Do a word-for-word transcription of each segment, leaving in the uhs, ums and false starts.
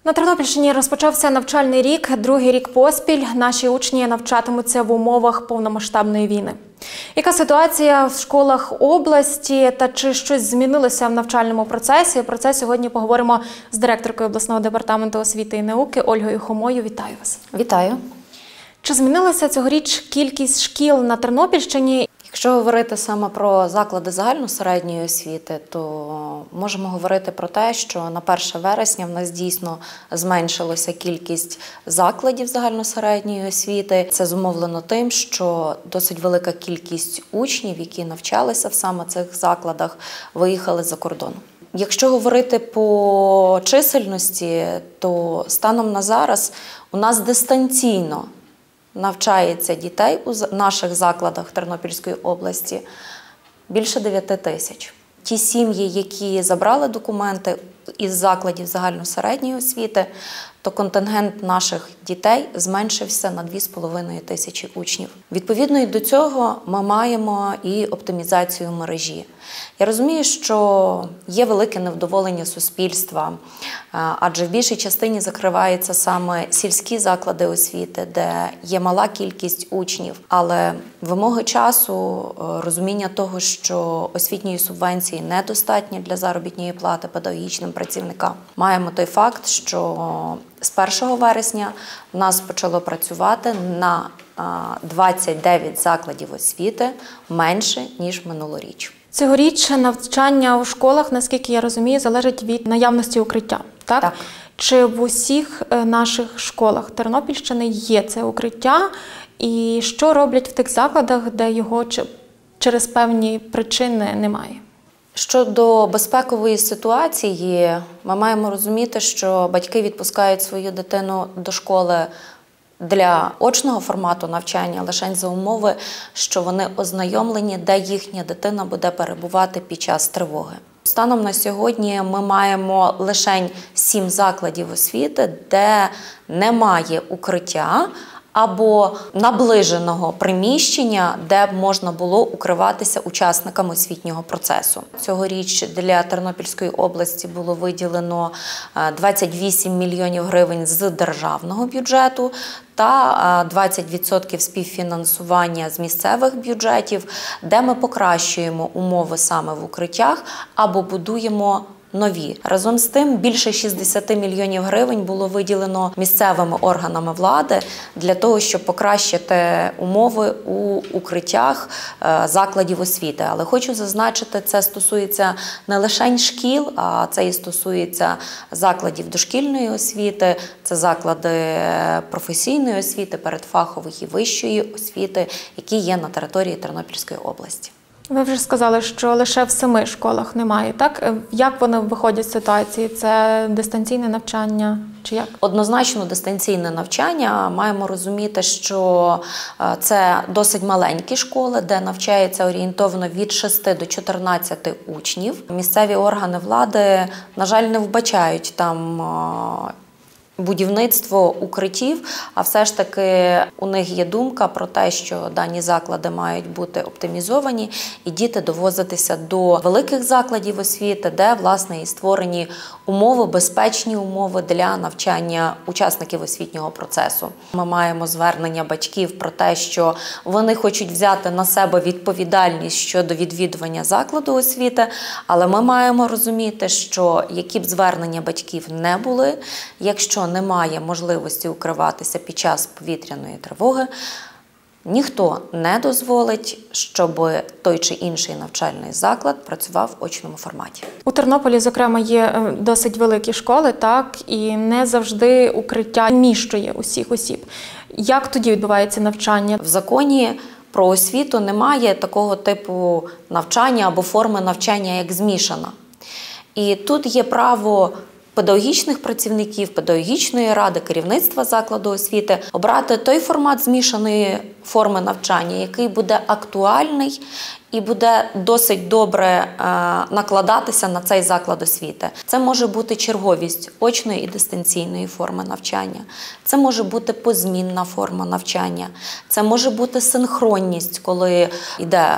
На Тернопільщині розпочався навчальний рік, другий рік поспіль. Наші учні навчатимуться в умовах повномасштабної війни. Яка ситуація в школах області та чи щось змінилося в навчальному процесі? Про це сьогодні поговоримо з директоркою обласного департаменту освіти і науки Ольгою Хомою. Вітаю вас. Вітаю. Чи змінилася цьогоріч кількість шкіл на Тернопільщині? Якщо говорити саме про заклади загальносередньої освіти, то можемо говорити про те, що на перше вересня в нас дійсно зменшилася кількість закладів загальносередньої освіти. Це зумовлено тим, що досить велика кількість учнів, які навчалися в саме цих закладах, виїхали за кордон. Якщо говорити по чисельності, то станом на зараз у нас дистанційно навчається дітей у наших закладах Тернопільської області більше дев'яти тисяч. Ті сім'ї, які забрали документи із закладів загальносередньої освіти, то контингент наших дітей зменшився на дві з половиною тисячі учнів. Відповідно і до цього ми маємо і оптимізацію мережі. Я розумію, що є велике невдоволення суспільства, адже в більшій частині закриваються саме сільські заклади освіти, де є мала кількість учнів. Але вимоги часу, розуміння того, що освітньої субвенції недостатньо для заробітної плати педагогічним працівникам. Маємо той факт, що з першого вересня в нас почало працювати на двадцять дев'ять закладів освіти менше, ніж минулоріч. Цьогоріч навчання у школах, наскільки я розумію, залежить від наявності укриття, так? Так. Чи в усіх наших школах Тернопільщини є це укриття? І що роблять в тих закладах, де його через певні причини немає? Щодо безпекової ситуації, ми маємо розуміти, що батьки відпускають свою дитину до школи для очного формату навчання лише за умови, що вони ознайомлені, де їхня дитина буде перебувати під час тривоги. Станом на сьогодні ми маємо лише сім закладів освіти, де немає укриття або наближеного приміщення, де б можна було укриватися учасникам освітнього процесу. Цьогоріч для Тернопільської області було виділено двадцять вісім мільйонів гривень з державного бюджету та двадцять відсотків співфінансування з місцевих бюджетів, де ми покращуємо умови саме в укриттях або будуємо нові. Разом з тим, більше шістдесят мільйонів гривень було виділено місцевими органами влади для того, щоб покращити умови у укриттях закладів освіти. Але хочу зазначити, це стосується не лише шкіл, а це і стосується закладів дошкільної освіти, це заклади професійної освіти, передфахових і вищої освіти, які є на території Тернопільської області. Ви вже сказали, що лише в семи школах немає, так? Як вони виходять з ситуації? Це дистанційне навчання чи як? Однозначно дистанційне навчання. Маємо розуміти, що це досить маленькі школи, де навчається орієнтовно від шести до чотирнадцяти учнів. Місцеві органи влади, на жаль, не вбачають там будівництво укриттів, а все ж таки у них є думка про те, що дані заклади мають бути оптимізовані і діти довозитися до великих закладів освіти, де, власне, і створені умови, безпечні умови для навчання учасників освітнього процесу. Ми маємо звернення батьків про те, що вони хочуть взяти на себе відповідальність щодо відвідування закладу освіти, але ми маємо розуміти, що які б звернення батьків не були, якщо немає можливості укриватися під час повітряної тривоги, ніхто не дозволить, щоб той чи інший навчальний заклад працював в очному форматі. У Тернополі, зокрема, є досить великі школи, так, і не завжди укриття вміщує усіх осіб. Як тоді відбувається навчання? В законі про освіту немає такого типу навчання або форми навчання, як змішана. І тут є право педагогічних працівників, педагогічної ради, керівництва закладу освіти обрати той формат змішаної форми навчання, який буде актуальний і буде досить добре е, накладатися на цей заклад освіти. Це може бути черговість очної і дистанційної форми навчання. Це може бути позмінна форма навчання. Це може бути синхронність, коли йде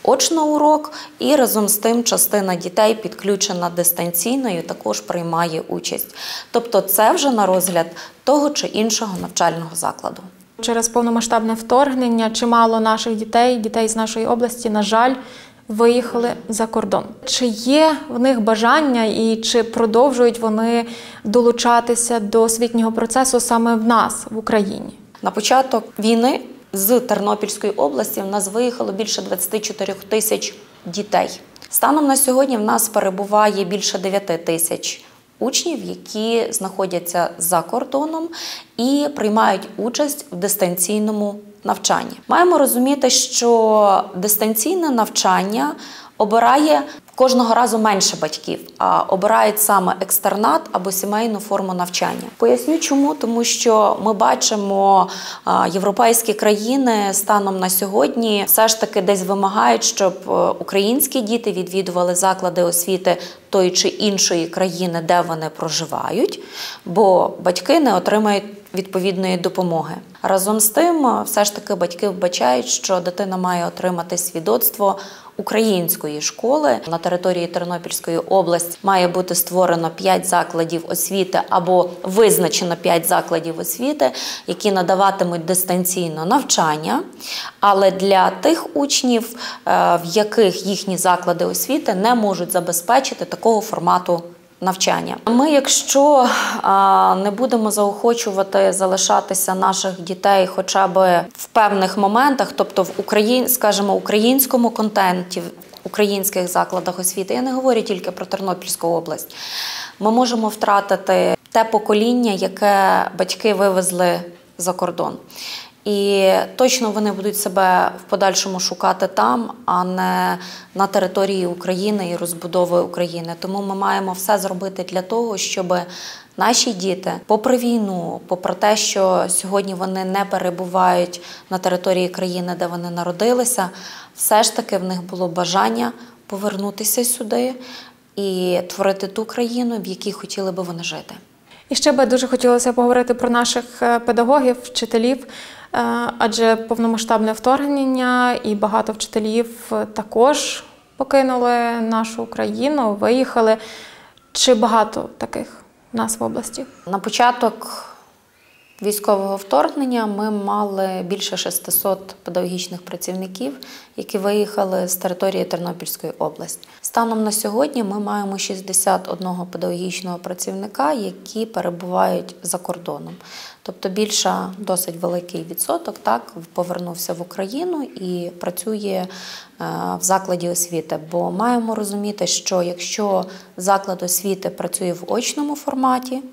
очно урок, і разом з тим частина дітей підключена дистанційно і також приймає участь. Тобто це вже на розгляд того чи іншого навчального закладу. Через повномасштабне вторгнення чимало наших дітей, дітей з нашої області, на жаль, виїхали за кордон. Чи є в них бажання і чи продовжують вони долучатися до освітнього процесу саме в нас, в Україні? На початок війни з Тернопільської області в нас виїхало більше двадцяти чотирьох тисяч дітей. Станом на сьогодні в нас перебуває більше дев'яти тисяч учнів, які знаходяться за кордоном і приймають участь в дистанційному навчанні. Маємо розуміти, що дистанційне навчання обирає кожного разу менше батьків, а обирають саме екстернат або сімейну форму навчання. Поясню чому, тому що ми бачимо, європейські країни станом на сьогодні все ж таки десь вимагають, щоб українські діти відвідували заклади освіти тої чи іншої країни, де вони проживають, бо батьки не отримають відповідної допомоги. Разом з тим, все ж таки батьки вбачають, що дитина має отримати свідоцтво української школи. На території Тернопільської області має бути створено п'ять закладів освіти або визначено п'ять закладів освіти, які надаватимуть дистанційно навчання, але для тих учнів, в яких їхні заклади освіти не можуть забезпечити такого формату навчання. Ми, якщо а, не будемо заохочувати залишатися наших дітей хоча б в певних моментах, тобто в Україн, скажімо, українському контенті, в українських закладах освіти, я не говорю тільки про Тернопільську область, ми можемо втратити те покоління, яке батьки вивезли за кордон. І точно вони будуть себе в подальшому шукати там, а не на території України і розбудови України. Тому ми маємо все зробити для того, щоб наші діти, попри війну, попри те, що сьогодні вони не перебувають на території країни, де вони народилися, все ж таки в них було бажання повернутися сюди і творити ту країну, в якій хотіли би вони жити. І ще би дуже хотілося поговорити про наших педагогів, вчителів, адже повномасштабне вторгнення і багато вчителів також покинули нашу країну, виїхали. Чи багато таких у нас в області? На початок військового вторгнення ми мали більше шестисот педагогічних працівників, які виїхали з території Тернопільської області. Станом на сьогодні ми маємо шістдесят одного педагогічного працівника, які перебувають за кордоном. Тобто більше, досить великий відсоток, так, повернувся в Україну і працює в закладі освіти. Бо маємо розуміти, що якщо заклад освіти працює в очному форматі,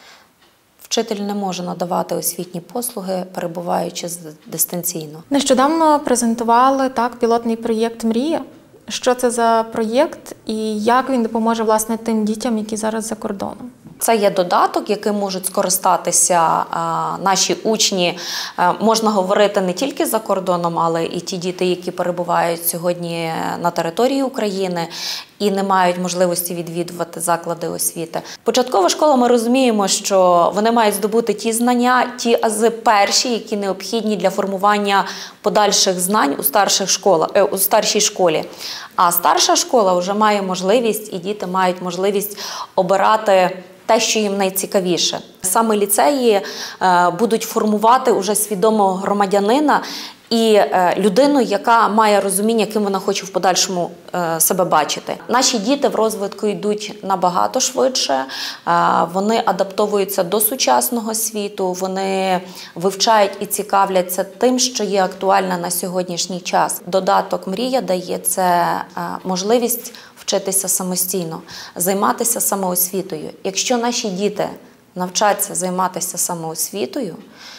вчитель не може надавати освітні послуги, перебуваючи дистанційно. Нещодавно презентували так пілотний проєкт «Мрія». Що це за проєкт і як він допоможе власне тим дітям, які зараз за кордоном? Це є додаток, яким можуть скористатися а, наші учні. А, можна говорити не тільки за кордоном, але і ті діти, які перебувають сьогодні на території України і не мають можливості відвідувати заклади освіти. Початкова школа, ми розуміємо, що вони мають здобути ті знання, ті ази перші, які необхідні для формування подальших знань у старших школах, е, у старшій школі. А старша школа вже має можливість, і діти мають можливість обирати те, що їм найцікавіше. Саме ліцеї е, будуть формувати уже свідомого громадянина і е, людину, яка має розуміння, ким вона хоче в подальшому е, себе бачити. Наші діти в розвитку йдуть набагато швидше, е, вони адаптовуються до сучасного світу, вони вивчають і цікавляться тим, що є актуально на сьогоднішній час. Додаток «Мрія» дає це е, можливість вчитися самостійно, займатися самоосвітою. Якщо наші діти навчаться займатися самоосвітою,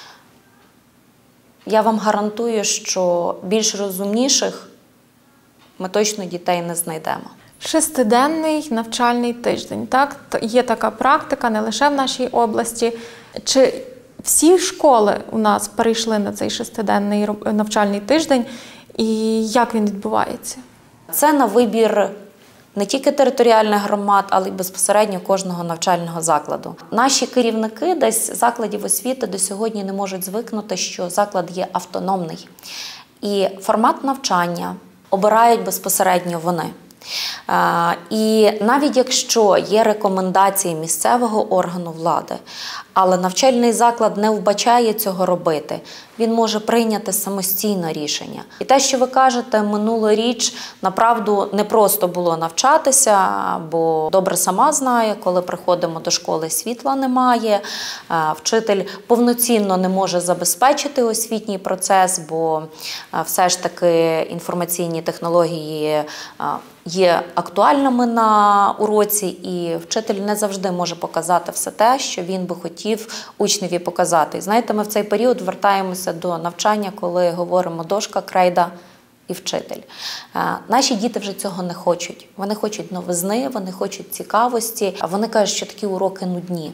я вам гарантую, що більш розумніших ми точно дітей не знайдемо. Шестиденний навчальний тиждень. Так? Є така практика не лише в нашій області. Чи всі школи у нас перейшли на цей шестиденний навчальний тиждень і як він відбувається? Це на вибір не тільки територіальних громад, але й безпосередньо кожного навчального закладу. Наші керівники десь закладів освіти до сьогодні не можуть звикнути, що заклад є автономний. І формат навчання, обирають безпосередньо вони. І навіть якщо є рекомендації місцевого органу влади, але навчальний заклад не вбачає цього робити, він може прийняти самостійно рішення. І те, що ви кажете, минулоріч, направду, не просто було навчатися, бо добре сама знає, коли приходимо до школи, світла немає, вчитель повноцінно не може забезпечити освітній процес, бо все ж таки інформаційні технології є актуальними на уроці, і вчитель не завжди може показати все те, що він би хотів учневі показати. І знаєте, ми в цей період вертаємося до навчання, коли говоримо дошка, крейда і вчитель. Наші діти вже цього не хочуть. Вони хочуть новизни, вони хочуть цікавості, а вони кажуть, що такі уроки нудні.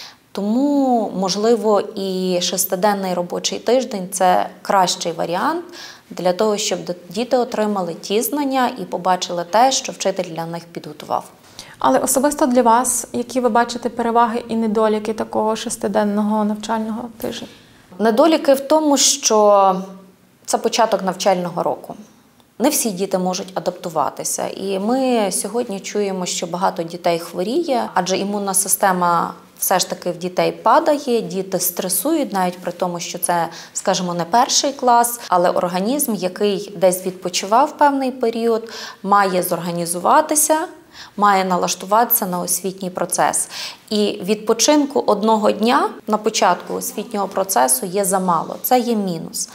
Тому, можливо, і шестиденний робочий тиждень – це кращий варіант для того, щоб діти отримали ті знання і побачили те, що вчитель для них підготував. Але особисто для вас, які ви бачите переваги і недоліки такого шестиденного навчального тижня? Недоліки в тому, що це початок навчального року. Не всі діти можуть адаптуватися. І ми сьогодні чуємо, що багато дітей хворіє, адже імунна система все ж таки в дітей падає, діти стресують, навіть при тому, що це, скажімо, не перший клас, але організм, який десь відпочивав певний період, має зорганізуватися, має налаштуватися на освітній процес. І відпочинку одного дня на початку освітнього процесу є замало, це є мінус.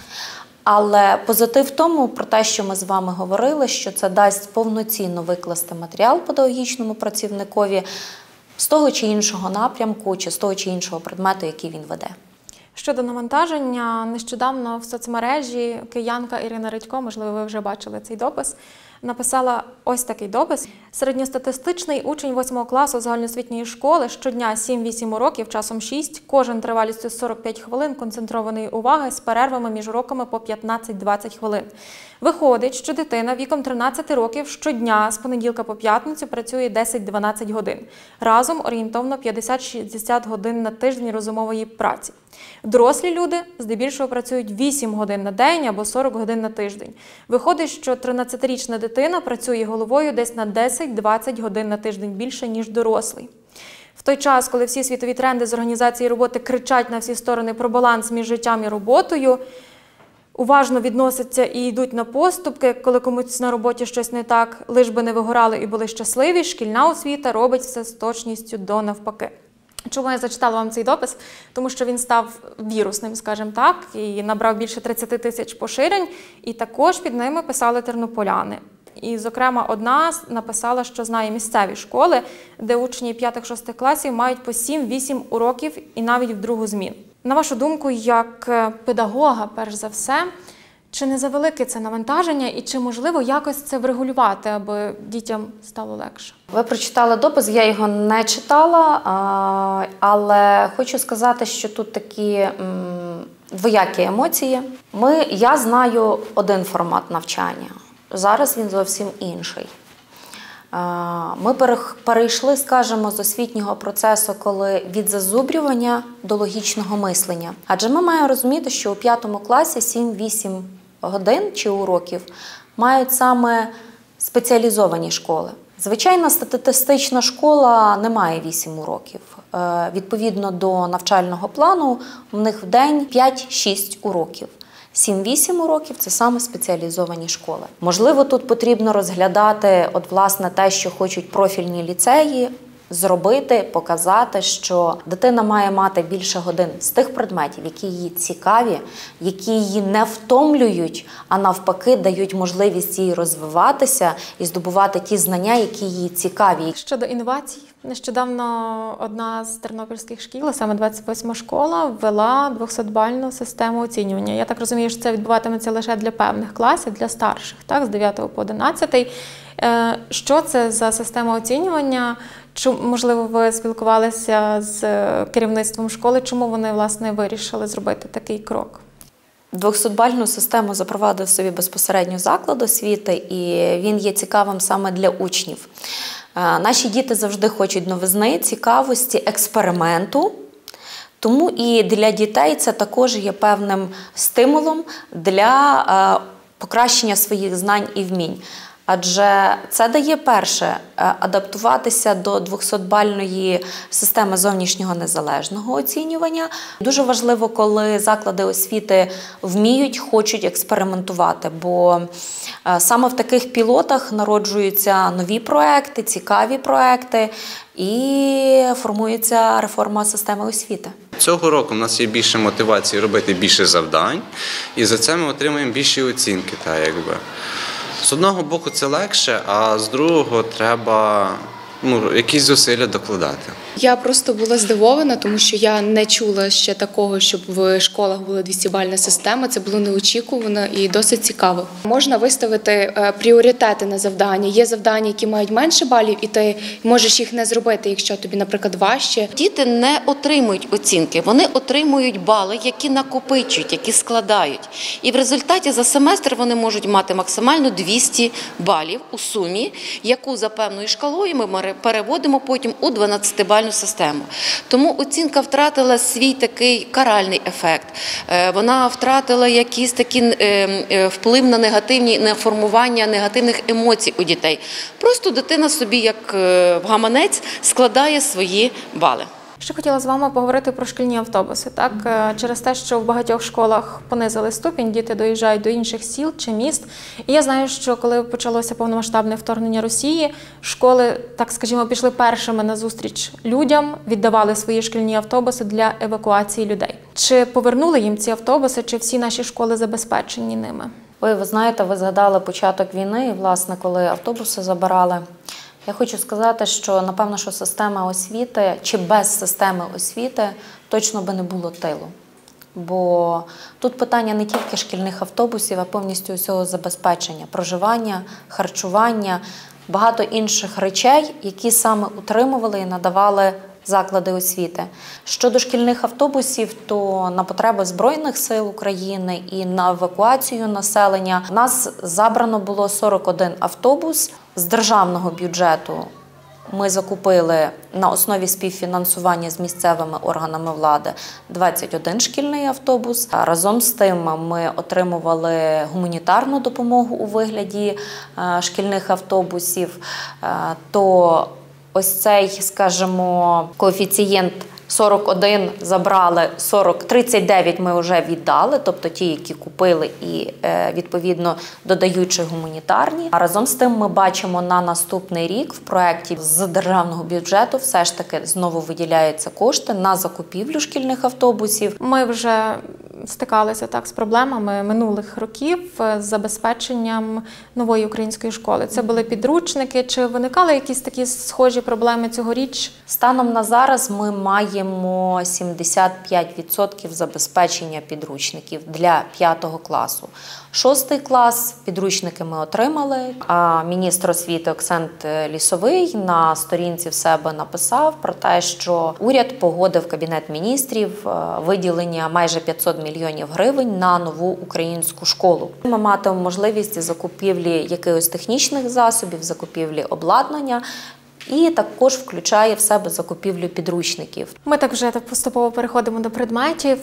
Але позитив в тому, про те, що ми з вами говорили, що це дасть повноцінно викласти матеріал педагогічному працівникові з того чи іншого напрямку, чи з того чи іншого предмету, який він веде. Щодо навантаження, нещодавно в соцмережі киянка Ірина Редько, можливо, ви вже бачили цей допис, написала ось такий допис. Середньостатистичний учень восьмого класу загальноосвітньої школи щодня сім-вісім уроків, часом шість, кожен тривалістю сорок п'ять хвилин концентрованої уваги з перервами між уроками по п'ятнадцять-двадцять хвилин. Виходить, що дитина віком тринадцяти років щодня з понеділка по п'ятницю працює десять-дванадцять годин. Разом орієнтовно п'ятдесят-шістдесят годин на тиждень розумової праці. Дорослі люди здебільшого працюють вісім годин на день або сорок годин на тиждень. Виходить, що тринадцятирічна дитина працює головою десь на десять-двадцять годин на тиждень більше, ніж дорослий. В той час, коли всі світові тренди з організації роботи кричать на всі сторони про баланс між життям і роботою, уважно відносяться і йдуть на поступки, коли комусь на роботі щось не так, лиш би не вигорали і були щасливі, шкільна освіта робить все з точністю до навпаки. Чому я зачитала вам цей допис? Тому що він став вірусним, скажімо так, і набрав більше тридцяти тисяч поширень, і також під ними писали тернополяни. І, зокрема, одна написала, що знає місцеві школи, де учні п'ятих-шостих класів мають по сім-вісім уроків і навіть в другу зміну. На вашу думку, як педагога, перш за все, чи не завелике це навантаження і чи можливо якось це врегулювати, аби дітям стало легше? Ви прочитали допис, я його не читала, але хочу сказати, що тут такі двоякі емоції. Ми, я знаю один формат навчання, зараз він зовсім інший. Ми перейшли, скажімо, з освітнього процесу, коли від зазубрювання до логічного мислення. Адже ми маємо розуміти, що у п'ятому класі сім-вісім годин чи уроків мають саме спеціалізовані школи. Звичайна статистична школа не має вісім уроків. Відповідно до навчального плану, в них в день п'ять-шість уроків. сім-вісім уроків – це саме спеціалізовані школи. Можливо, тут потрібно розглядати от, власне, те, що хочуть профільні ліцеї, зробити, показати, що дитина має мати більше годин з тих предметів, які їй цікаві, які її не втомлюють, а навпаки дають можливість їй розвиватися і здобувати ті знання, які їй цікаві. Щодо інновацій, нещодавно одна з тернопільських шкіл, саме двадцять восьма школа, ввела двохсотбальну систему оцінювання. Я так розумію, що це відбуватиметься лише для певних класів, для старших, так, з дев'ятого по одинадцятий. Що це за система оцінювання? Чи, можливо, ви спілкувалися з керівництвом школи? Чому вони, власне, вирішили зробити такий крок? Двохсотбальну систему запровадив собі безпосередньо заклад освіти, і він є цікавим саме для учнів. Наші діти завжди хочуть новизни, цікавості, експерименту. Тому і для дітей це також є певним стимулом для покращення своїх знань і вмінь. Адже це дає, перше, адаптуватися до двохсотбальної системи зовнішнього незалежного оцінювання. Дуже важливо, коли заклади освіти вміють, хочуть експериментувати, бо саме в таких пілотах народжуються нові проекти, цікаві проекти і формується реформа системи освіти. Цього року в нас є більше мотивації робити більше завдань, і за це ми отримуємо більші оцінки, та якби. З одного боку це легше, а з другого треба ну, якісь зусилля докладати. Я просто була здивована, тому що я не чула ще такого, щоб в школах була двохсотбальна система. Це було неочікувано і досить цікаво. Можна виставити пріоритети на завдання. Є завдання, які мають менше балів, і ти можеш їх не зробити, якщо тобі, наприклад, важче. Діти не отримують оцінки, вони отримують бали, які накопичують, які складають. І в результаті за семестр вони можуть мати максимально двісті балів у сумі, яку за певною шкалою ми переводимо потім у дванадцятибальну систему. Тому оцінка втратила свій такий каральний ефект. Вона втратила якийсь такий вплив на негативні, на формування негативних емоцій у дітей. Просто дитина собі, як в гаманець, складає свої бали. Ще хотіла з вами поговорити про шкільні автобуси. Так? Через те, що в багатьох школах понизили ступінь, діти доїжджають до інших сіл чи міст. І я знаю, що коли почалося повномасштабне вторгнення Росії, школи, так скажімо, пішли першими на зустріч людям, віддавали свої шкільні автобуси для евакуації людей. Чи повернули їм ці автобуси, чи всі наші школи забезпечені ними? Ви, ви знаєте, ви згадали початок війни, і, власне, коли автобуси забирали. Я хочу сказати, що, напевно, що система освіти, чи без системи освіти, точно би не було тилу. Бо тут питання не тільки шкільних автобусів, а повністю усього забезпечення, проживання, харчування, багато інших речей, які саме утримували і надавали заклади освіти. Щодо шкільних автобусів, то на потреби Збройних сил України і на евакуацію населення у нас забрано було сорок один автобус. З державного бюджету ми закупили на основі співфінансування з місцевими органами влади двадцять один шкільний автобус. Разом з тим ми отримували гуманітарну допомогу у вигляді шкільних автобусів. То ось цей, скажімо, коефіцієнт сорок один забрали, сорок, тридцять дев'ять ми вже віддали, тобто ті, які купили і, відповідно, додаючи гуманітарні. А разом з тим ми бачимо на наступний рік в проєкті з державного бюджету все ж таки знову виділяються кошти на закупівлю шкільних автобусів. Ми вже стикалися так з проблемами минулих років з забезпеченням нової української школи. Це були підручники. Чи виникали якісь такі схожі проблеми цьогоріч? Станом на зараз ми маємо сімдесят п'ять відсотків забезпечення підручників для п'ятого класу. Шостий клас підручники ми отримали, а міністр освіти Оксент Лісовий на сторінці в себе написав про те, що уряд погодив, Кабінет міністрів, виділення майже п'ятсот мільйонів гривень на нову українську школу. Ми матимемо можливість закупівлі якихось технічних засобів, закупівлі обладнання, і також включає в себе закупівлю підручників. Ми так вже так поступово переходимо до предметів.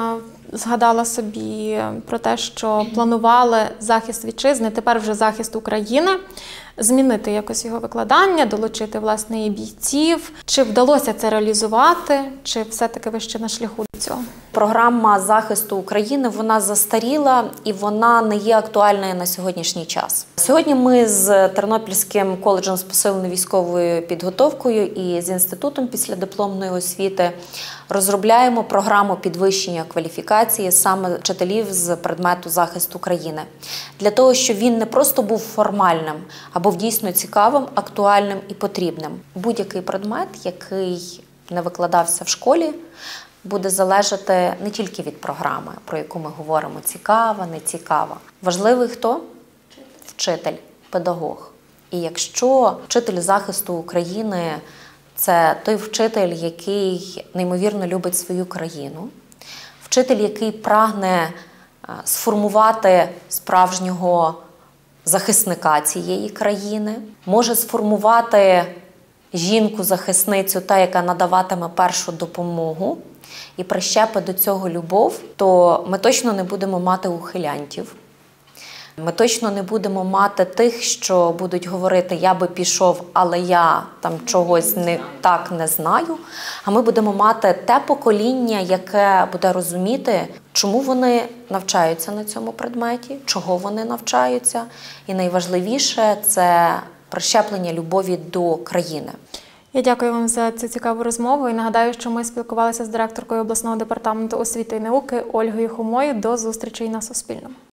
Згадала собі про те, що планували захист вітчизни, тепер вже захист України, змінити якось його викладання, долучити, власне, і бійців. Чи вдалося це реалізувати, чи все-таки ви ще на шляху до цього? Програма захисту України, вона застаріла і вона не є актуальною на сьогоднішній час. Сьогодні ми з Тернопільським коледжем з посиленою військовою підготовкою і з Інститутом післядипломної освіти розробляємо програму підвищення кваліфікації саме вчителів з предмету захисту України. Для того, щоб він не просто був формальним, а був дійсно цікавим, актуальним і потрібним. Будь-який предмет, який не викладався в школі, буде залежати не тільки від програми, про яку ми говоримо, цікава, не цікава. Важливий хто? Вчитель, педагог. І якщо вчитель захисту України – це той вчитель, який неймовірно любить свою країну, вчитель, який прагне сформувати справжнього захисника цієї країни, може сформувати жінку-захисницю, та, яка надаватиме першу допомогу, і прищепить до цього любов, то ми точно не будемо мати ухилянтів. Ми точно не будемо мати тих, що будуть говорити «я би пішов, але я там чогось не так не знаю». А ми будемо мати те покоління, яке буде розуміти, чому вони навчаються на цьому предметі, чого вони навчаються. І найважливіше – це прищеплення любові до країни. Я дякую вам за цю цікаву розмову і нагадаю, що ми спілкувалися з директоркою обласного департаменту освіти і науки Ольгою Хомою. До зустрічі на Суспільному.